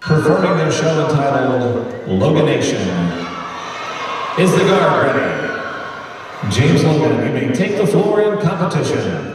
Performing their show entitled Logan Nation. Is the guard ready? James Logan, you may take the floor in competition.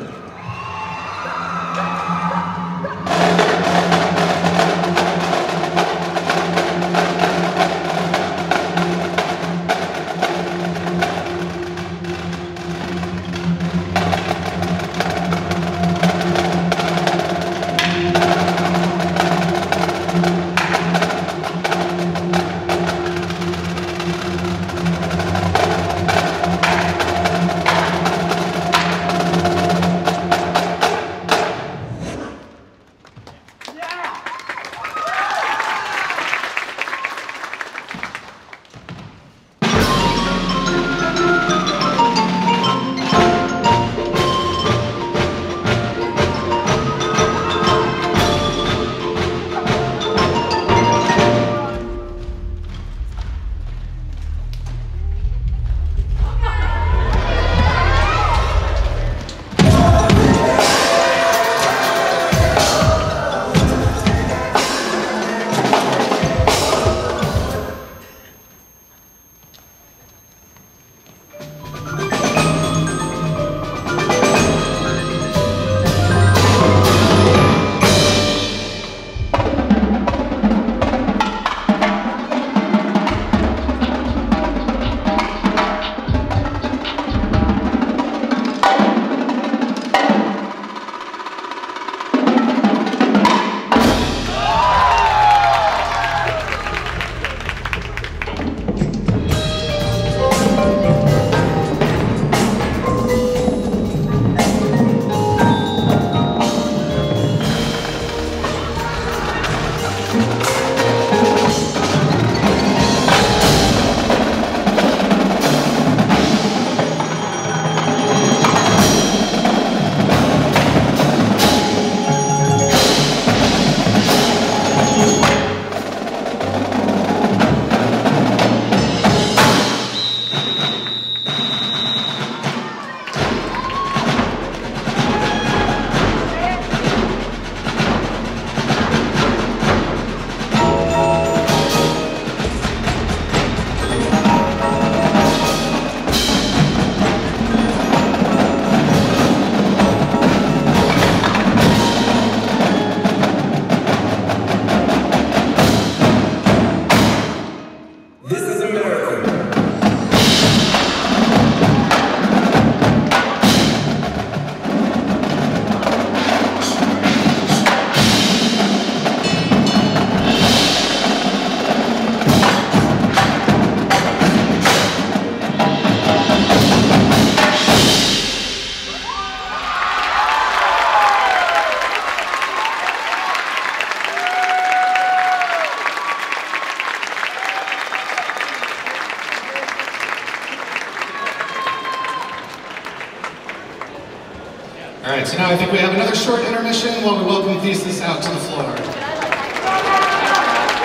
All right, so now I think we have another short intermission while we welcome Thesis out to the floor.